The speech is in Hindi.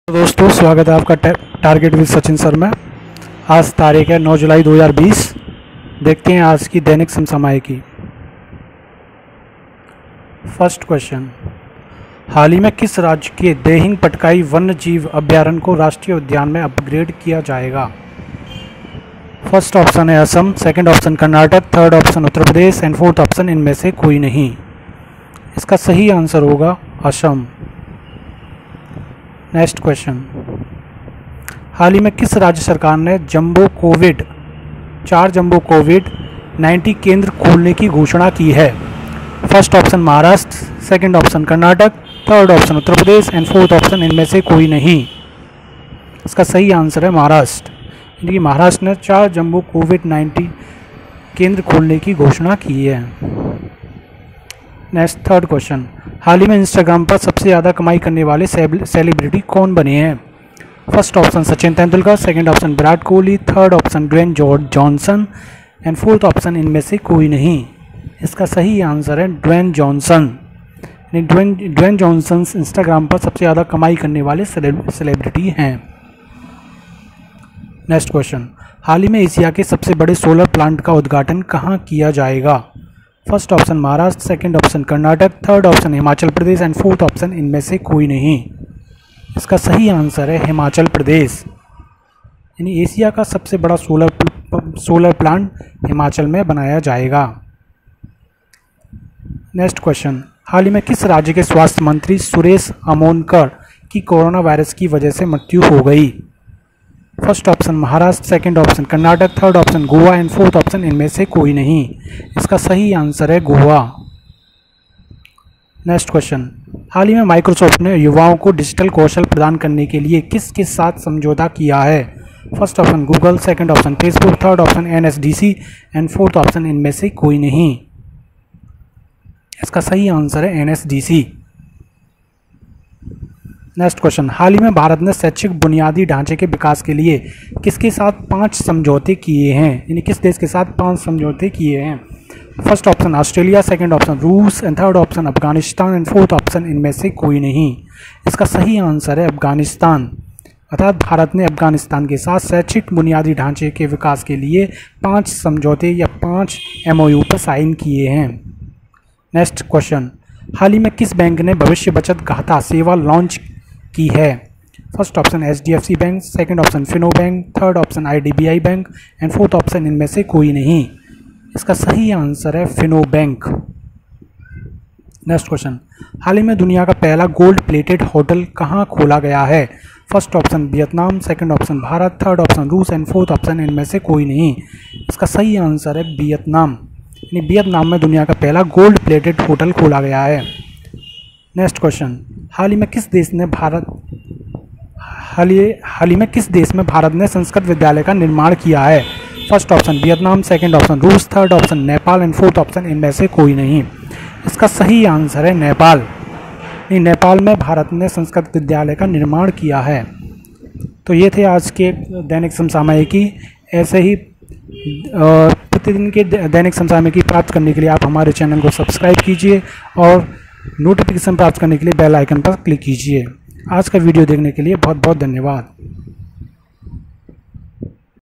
तो दोस्तों स्वागत है आपका टारगेट विद सचिन सर में। आज तारीख है 9 जुलाई 2020। देखते हैं आज की दैनिक समसामयिकी। फर्स्ट क्वेश्चन, हाल ही में किस राज्य के देहिंग पटकाई वन्य जीव अभ्यारण्य को राष्ट्रीय उद्यान में अपग्रेड किया जाएगा? फर्स्ट ऑप्शन है Assam, second option Karnataka, third option Uttar Pradesh and fourth option इनमें से कोई नहीं। इसका सही आंसर होगा असम। नेक्स्ट क्वेश्चन, हाल ही में किस राज्य सरकार ने चार जम्बो कोविड-19 केंद्र खोलने की घोषणा की है? First option Maharashtra, second option Karnataka, third option Uttar Pradesh and fourth option इनमें से कोई नहीं। इसका सही आंसर है महाराष्ट्र। यानी कि महाराष्ट्र ने 4 जम्बो कोविड-19 केंद्र खोलने की घोषणा की है। नेक्स्ट थर्ड क्वेश्चन, हाल ही में इंस्टाग्राम पर सबसे ज़्यादा कमाई करने वाले सेलिब्रिटी कौन बने हैं? First option Sachin Tendulkar, second option Virat Kohli, third option Dwayne Johnson and fourth option इनमें से कोई नहीं। इसका सही आंसर है Dwayne Johnson. Dwayne Johnson Instagram पर सबसे ज़्यादा कमाई करने वाले सेलिब्रिटी हैं। नेक्स्ट क्वेश्चन, हाल ही में एशिया के सबसे बड़े सोलर प्लांट का उद्घाटन कहाँ किया जाएगा? First option Maharashtra, second option Karnataka, third option Himachal Pradesh and fourth option इनमें से कोई नहीं। इसका सही आंसर है हिमाचल प्रदेश। यानी एशिया का सबसे बड़ा सोलर प्लांट हिमाचल में बनाया जाएगा। नेक्स्ट क्वेश्चन, हाल ही में किस राज्य के स्वास्थ्य मंत्री सुरेश अमोनकर की कोरोना वायरस की वजह से मृत्यु हो गई? First option Maharashtra, second option Karnataka, third option Goa and fourth option इनमें से कोई नहीं। इसका सही आंसर है गोवा। नेक्स्ट क्वेश्चन, हाल ही में माइक्रोसॉफ्ट ने युवाओं को डिजिटल कौशल प्रदान करने के लिए किसके साथ समझौता किया है? First option Google, second option Facebook, third option NSDC and fourth option इनमें से कोई नहीं। इसका सही आंसर है NSDC। नेक्स्ट क्वेश्चन, हाल ही में भारत ने शैक्षिक बुनियादी ढांचे के विकास के लिए किसके साथ 5 समझौते किए हैं? यानी किस देश के साथ 5 समझौते किए हैं? First option Australia, second option रूस and third option Afghanistan and fourth option इनमें से कोई नहीं। इसका सही आंसर है अफगानिस्तान। अर्थात भारत ने अफगानिस्तान के साथ शैक्षिक बुनियादी ढांचे के विकास के लिए 5 समझौते या 5 MOU पर साइन किए हैं। नेक्स्ट क्वेश्चन, हाल ही में किस बैंक ने भविष्य बचत खाता सेवा लॉन्च की है? First option HDFC bank, second option Fino bank, third option IDBI bank and fourth option इनमें से कोई नहीं। इसका सही आंसर है फिनो बैंक। नेक्स्ट क्वेश्चन, हाल ही में दुनिया का पहला गोल्ड प्लेटेड होटल कहाँ खोला गया है? First option Vietnam, second option Bharat, third option रूस एंड फोर्थ ऑप्शन इनमें से कोई नहीं। इसका सही आंसर है वियतनाम। यानी वियतनाम में दुनिया का पहला गोल्ड प्लेटेड होटल खोला गया है। नेक्स्ट क्वेश्चन, हाल ही में किस देश में भारत ने संस्कृत विद्यालय का निर्माण किया है? First option Vietnam, second option रूस, third option Nepal and fourth option इनमें से कोई नहीं। इसका सही आंसर है नेपाल। नेपाल में भारत ने संस्कृत विद्यालय का निर्माण किया है। तो ये थे आज के दैनिक समसामयिकी। ऐसे ही प्रतिदिन के दैनिक समसामयिकी प्राप्त करने के लिए आप हमारे चैनल को सब्सक्राइब कीजिए और नोटिफिकेशन प्राप्त करने के लिए बेल आइकन पर क्लिक कीजिए। आज का वीडियो देखने के लिए बहुत बहुत धन्यवाद।